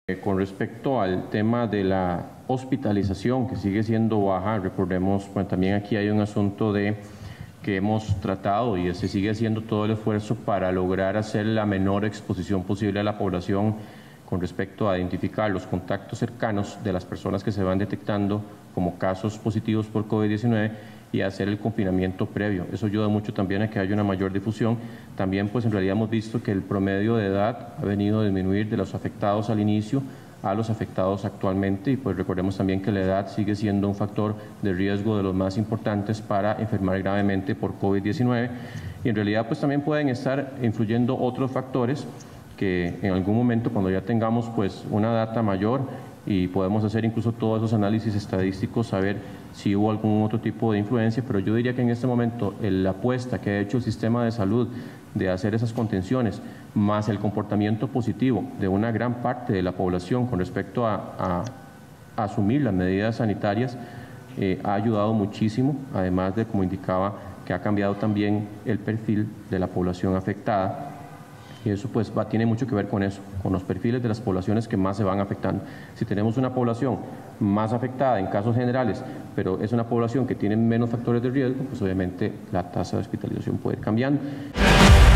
Con respecto al tema de la hospitalización, que sigue siendo baja, recordemos, bueno, también aquí hay un asunto de que hemos tratado y se sigue haciendo todo el esfuerzo para lograr hacer la menor exposición posible a la población con respecto a identificar los contactos cercanos de las personas que se van detectando como casos positivos por COVID-19 y hacer el confinamiento previo. Eso ayuda mucho también a que haya una mayor difusión. También, pues en realidad hemos visto que el promedio de edad ha venido a disminuir de los afectados al inicio a los afectados actualmente, y pues recordemos también que la edad sigue siendo un factor de riesgo de los más importantes para enfermar gravemente por COVID-19, y en realidad pues también pueden estar influyendo otros factores que en algún momento, cuando ya tengamos pues una data mayor y podemos hacer incluso todos esos análisis estadísticos, saber si hubo algún otro tipo de influencia, pero yo diría que en este momento la apuesta que ha hecho el sistema de salud de hacer esas contenciones, más el comportamiento positivo de una gran parte de la población con respecto a asumir las medidas sanitarias, ha ayudado muchísimo, además de, como indicaba, que ha cambiado también el perfil de la población afectada. Y eso pues tiene mucho que ver con eso, con los perfiles de las poblaciones que más se van afectando. Si tenemos una población más afectada en casos generales, pero es una población que tiene menos factores de riesgo, pues obviamente la tasa de hospitalización puede ir cambiando.